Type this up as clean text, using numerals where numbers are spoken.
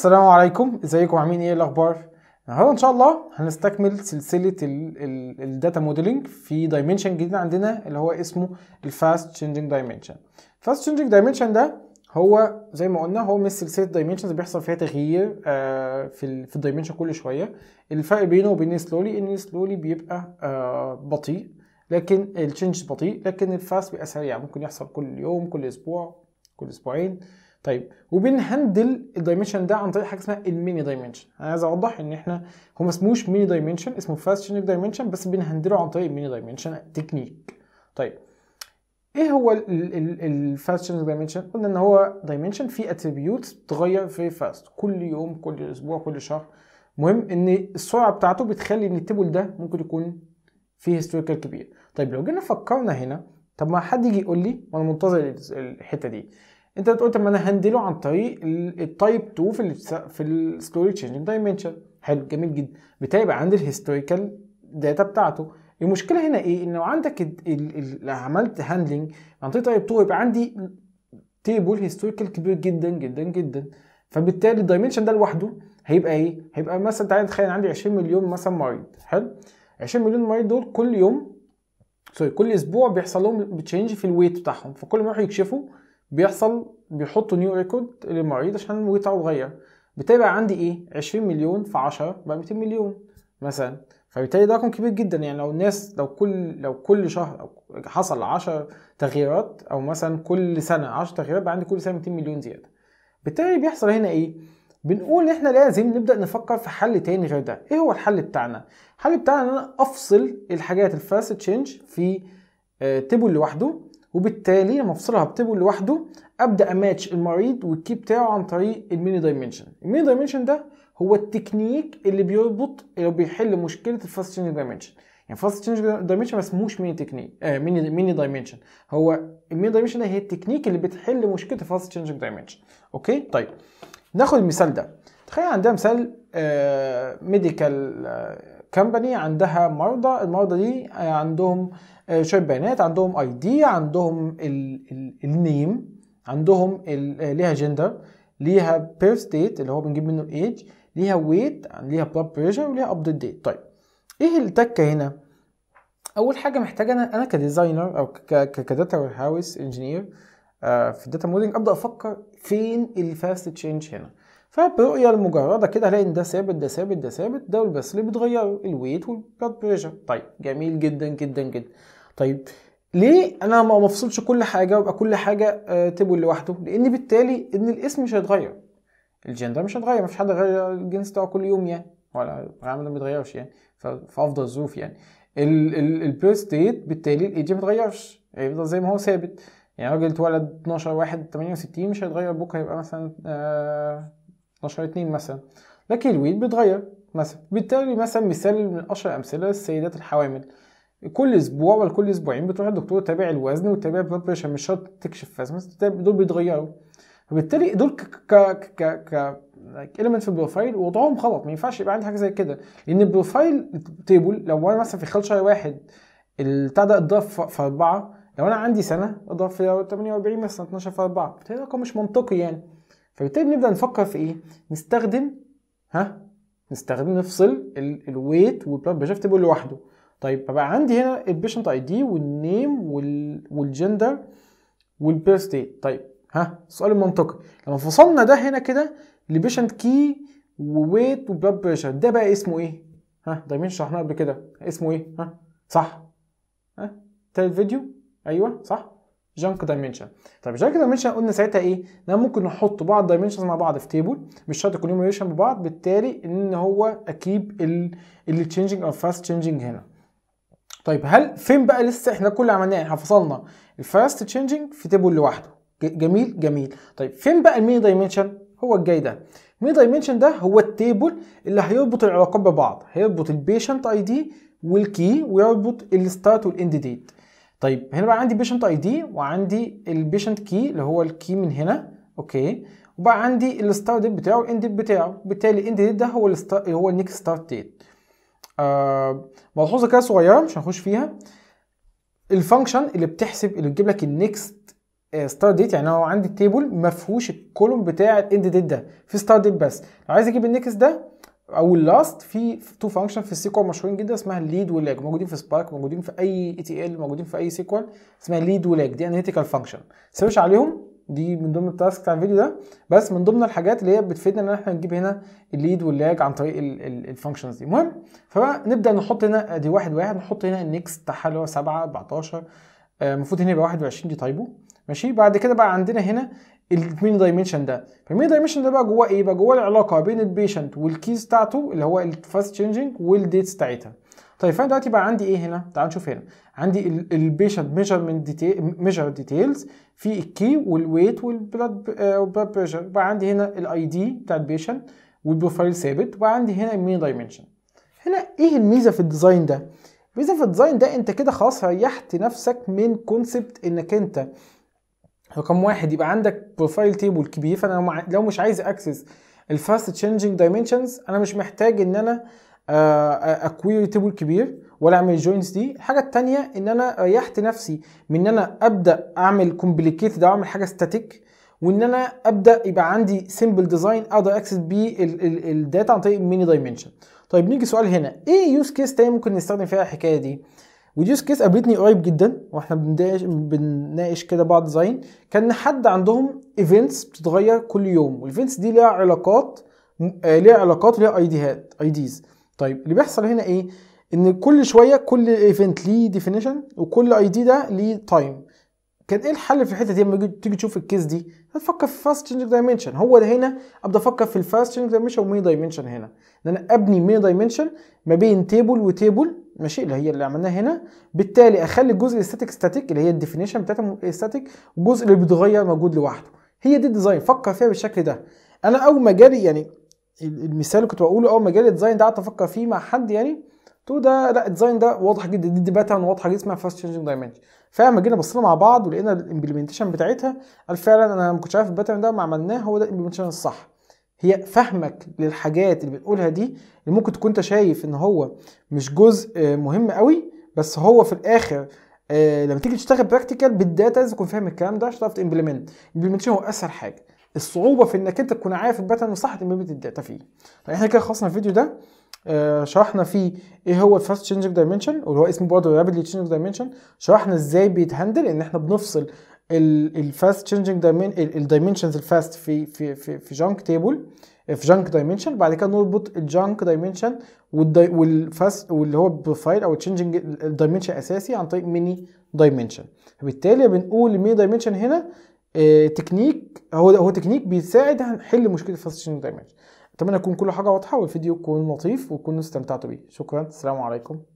السلام عليكم، ازيكم عاملين ايه الاخبار؟ النهارده ان شاء الله هنستكمل سلسله الداتا موديلنج في دايمنشن جديد عندنا اللي هو اسمه الفاست تشينجينج دايمنشن. الفاست تشينجينج دايمنشن ده هو زي ما قلنا هو من سلسله دايمنشنز بيحصل فيها تغيير في الدايمنشن كل شويه. الفرق بينه وبين سلولي ان سلولي بيبقى بطيء، لكن التشينج بطيء، لكن الفاست بيبقى سريع، ممكن يحصل كل يوم، كل اسبوع، كل اسبوعين. طيب، وبنهندل الدايمنشن ده عن طريق حاجه اسمها الميني دايمنشن. انا عايز اوضح ان احنا هو ما اسموش ميني دايمنشن، اسمه فاست تشينجينج دايمنشن، بس بنهندله عن طريق الميني دايمنشن تكنيك. طيب، ايه هو الفاست تشينجينج دايمنشن؟ قلنا ان هو دايمنشن فيه اتريبيوتس بتتغير في فاست كل يوم، كل اسبوع، كل شهر. مهم ان السرعه بتاعته بتخلي ان التيبل ده ممكن يكون فيه هيستوريكال كبير. طيب لو جينا فكرنا هنا، طب ما حد يجي يقول لي وانا منتظر الحته دي، انت بتقول طب ما انا هندله عن طريق التايب 2 في الستوري تشينجينج دايمنشن. حلو، جميل جدا، بتبقى عندي الهيستوريكال داتا بتاعته. المشكله هنا ايه؟ ان لو عندك عملت هاندلنج عن طريق تايب 2 يبقى عندي تيبل هيستوريكال كبير جدا جدا جدا، فبالتالي الدايمنشن ده لوحده هيبقى ايه؟ هيبقى مثلا تعالى نتخيل عندي 20 مليون مثلا مريض. حلو، 20 مليون مريض دول كل يوم كل اسبوع بيحصل لهم تشينج في الويت بتاعهم، فكل ما يروحوا يكشفوا بيحطوا نيو ريكورد للمريض عشان الويت بتاعه اتغير. بتبقى عندي ايه؟ 20 مليون في 10 بقى 200 مليون مثلا. فبالتالي ده رقم كبير جدا. يعني لو الناس لو كل شهر أو حصل 10 تغييرات، او مثلا كل سنه 10 تغييرات، بقى عندي كل سنه 200 مليون زياده. بالتالي بيحصل هنا ايه؟ بنقول ان احنا لازم نبدا نفكر في حل تاني غير ده. ايه هو الحل بتاعنا؟ الحل بتاعنا ان انا افصل الحاجات الفاست تشينج في تيبل لوحده، وبالتالي لما افصلها بتيبل لوحده ابدا اماتش المريض والكي بتاعه عن طريق الميني دايمنشن. الميني دايمنشن ده هو التكنيك اللي بيحل مشكله الفاست تشينج دايمنشن. يعني فاست تشينج دايمنشن ما اسمهوش ميني تكنيك، ميني دايمنشن. هو الميني دايمنشن ده هي التكنيك اللي بتحل مشكله الفاست تشينج دايمنشن. اوكي، طيب ناخد المثال ده. تخيل عندها مثال ميديكال كامباني عندها مرضى. المرضى دي عندهم شويه بيانات، عندهم اي دي، عندهم النيم، عندهم ليها جندر، ليها بير ستيت اللي هو بنجيب منه الايج، ليها ويت، ليها بلاد بريشر، وليها ابديت ديت. طيب ايه التكه هنا؟ اول حاجه محتاجه انا كديزاينر او كداتا وير هاوس انجينير في الداتا موديلنج ابدا افكر فين الفاست تشينج هنا. فبرؤيه المجرده كده هلاقي ان ده ثابت، ده ثابت، ده ثابت، ده بس اللي بيتغير الويت والبلاد بريشر. طيب جميل جدا جدا جدا. طيب ليه انا ما مفصلش كل حاجه ويبقى كل حاجه تيبل لوحده؟ لان بالتالي ان الاسم مش هيتغير، الجندر مش هيتغير، مفيش حد غير الجنس بتاعه كل يوم يعني، ولا العمل ما بيتغيرش يعني في افضل الظروف يعني. البير ستيت بالتالي الايدج ما بيتغيرش، هيفضل زي ما هو ثابت. يعني راجل اتولد 12/1/68 مش هيتغير، بكره هيبقى مثلا 12/2 مثلا. لكن الويت بيتغير مثلا. بالتالي مثلا مثال من اشهر الامثله السيدات الحوامل، كل اسبوع ولا كل اسبوعين بتروح الدكتور تتابع الوزن وتتابع البلاد بريشر، مش شرط تكشف بس دول بيتغيروا. فبالتالي دول ك element في البروفايل وضعهم غلط. ما ينفعش يبقى عندي حاجه زي كده، لان البروفايل تيبل لو انا مثلا في خلال شهر واحد البتاع ده اتضاف في 4، لو انا عندي سنه اضاف في 48 مثلا 12 في 4، بالتالي رقم مش منطقي يعني. فبالتالي بنبدا نفكر في ايه؟ نستخدم نفصل الويت والبلاد بريشر تيبل لوحده. طيب بقى عندي هنا البيشنت اي دي والنيم والجندر والبير ستيت. طيب السؤال المنطقي، لما فصلنا ده هنا كده لبيشنت كي وويت وبلاد بريشر، ده بقى اسمه ايه؟ دايمنشن شرحناه قبل كده، اسمه ايه؟ صح؟ تاني الفيديو، ايوه صح، جانك دايمنشن. طيب جانك دايمنشن قلنا ساعتها ايه؟ ان ممكن نحط بعض دايمنشنز مع بعض في تيبل، مش شرط يكون لهم ريليشن ببعض، بالتالي ان هو اكيد اللي تشينجينج او فاست تشينجينج هنا. طيب هل فين بقى؟ لسه احنا كل اللي عملناه احنا فصلنا الفاست تشينجينج في تيبل لوحده، جميل جميل. طيب فين بقى الميني دايمنشن؟ هو الجاي ده. الميني دايمنشن ده هو التيبل اللي هيربط العلاقات ببعض، هيربط البيشنت اي دي والكي، ويربط الستارت والاند ديت. طيب هنا بقى عندي بيشنت اي دي وعندي البيشنت كي اللي هو الكي من هنا، اوكي، وبقى عندي الستارت ديت بتاعه والاند ديت بتاعه. بالتالي الاند ديت ده هو النكست ستارت ديت. ملحوظه كده صغيره مش هنخش فيها، الفانكشن اللي بتحسب اللي بتجيب لك النكست ستارت ديت، يعني هو عندي التيبل ما فيهوش الكولوم بتاع الاند ديت ده، في ستارت ديت بس. لو عايز اجيب النكست ده او اللاست، في تو فانكشن في السيكوال مشهورين جدا اسمها الليد واللاج، موجودين في سبارك، موجودين في اي اي تي ال، موجودين في اي سيكوال، اسمها الليد واللاج. دي اناليتيكال فانكشن، سيرش عليهم، دي من ضمن التاسك بتاع الفيديو ده، بس من ضمن الحاجات اللي هي بتفيدنا ان احنا نجيب هنا الليد واللاج عن طريق الفانكشنز دي. المهم، فنبدا نحط هنا ادي واحد نحط هنا النكست بتاعها اللي هو 7 14، المفروض هنا يبقى 21، دي تايبو ماشي. بعد كده بقى عندنا هنا المين دايمنشن ده، فالمين دايمنشن ده بقى جواه ايه؟ بقى جواه العلاقه بين البيشنت والكيز بتاعته اللي هو الفاست تشينجينج والديتس بتاعتها. طيب فانا دلوقتي بقى عندي ايه هنا؟ تعال نشوف هنا، عندي البيشنت ميجر ديتيلز في الكي والويت والبلاد بريشر، بقى عندي هنا الاي دي بتاع البيشنت والبروفايل ثابت، وبقى عندي هنا المين دايمنشن. هنا ايه الميزه في الديزاين ده؟ الميزه في الديزاين ده انت كده خلاص ريحت نفسك من كونسبت انك انت رقم واحد يبقى عندك بروفايل تيبل كبير. فانا لو مش عايز اكسس الفاست تشينجينج دايمنشنز، انا مش محتاج ان انا اكويري تيبل كبير ولا اعمل جوينتس دي. الحاجه الثانيه ان انا ريحت نفسي من ان انا ابدا اعمل كومبليكيتد او اعمل حاجه ستاتيك، وان انا ابدا يبقى عندي سيمبل ديزاين اقدر اكسس بيه الداتا عن طريق الميني دايمنشن. طيب نيجي سؤال هنا، ايه يوز كيس تاني ممكن نستخدم فيها الحكايه دي؟ ودي يوز كيس قابلتني قريب جدا واحنا بنناقش كده بعض ديزاين، كان حد عندهم ايفنتس بتتغير كل يوم، والايفنتس دي ليها علاقات وليها ايديز. طيب اللي بيحصل هنا ايه؟ ان كل شويه كل ايفنت ليه ديفينيشن وكل اي دي ده ليه تايم. كان ايه الحل في الحته دي؟ لما تيجي تشوف الكيس دي هتفكر في فاست تشينج دايمنشن. هو ده هنا ابدا افكر في الفاست تشينج دايمنشن وميني دايمنشن. هنا ان انا ابني ميني دايمنشن ما بين تيبل وتيبل ماشي، اللي هي اللي عملناها هنا، بالتالي اخلي الجزء الاستاتيك ستاتيك اللي هي الديفينيشن بتاعتها ستاتيك، والجزء اللي بيتغير موجود لوحده. هي دي الديزاين، فكر فيها بالشكل ده. انا اول ما جالي يعني المثال اللي كنت بقوله، اول ما جالي الديزاين ده قعدت افكر فيه مع حد، يعني تو ده لا الديزاين ده واضح جدا، دي باترن واضحه جدا اسمها فاست تشينجينج دايمنشن. فلما جينا بصينا مع بعض ولقينا الامبلمنتيشن بتاعتها، قال فعلا انا ما كنتش عارف الباترن ده، ما عملناه هو ده الامبلمنتيشن الصح. هي فهمك للحاجات اللي بنقولها دي اللي ممكن تكون انت شايف ان هو مش جزء مهم قوي، بس هو في الاخر لما تيجي تشتغل براكتيكال بالداتا لازم تكون فاهم الكلام ده عشان تعرف تمبلمنت. الامبلمنتيشن هو اسهل حاجه، الصعوبه في انك انت تكون عارف الباترن الصح تمبلمنت الداتا فيه. فاحنا كده خلصنا الفيديو ده، شرحنا فيه ايه هو الفاست تشينجينج دايمنشن واللي هو اسمه برضه رابيدلي تشينجينج دايمنشن. شرحنا ازاي بيتهندل ان احنا بنفصل الفاست تشينجينج الدايمنشنز الفاست في جانك تيبل في جانك دايمنشن، بعد كده نربط الجانك دايمنشن والفاست واللي هو بروفايل او تشينجينج الدايمنشن اساسي عن طريق ميني دايمنشن. فبالتالي بنقول الميني دايمنشن هنا تكنيك، هو تكنيك بيساعد هنحل مشكله الفاست تشينجينج دايمنشن. اتمنى يكون كل حاجه واضحه والفيديو يكون لطيف وتكونوا استمتعتوا بيه. شكرا، السلام عليكم.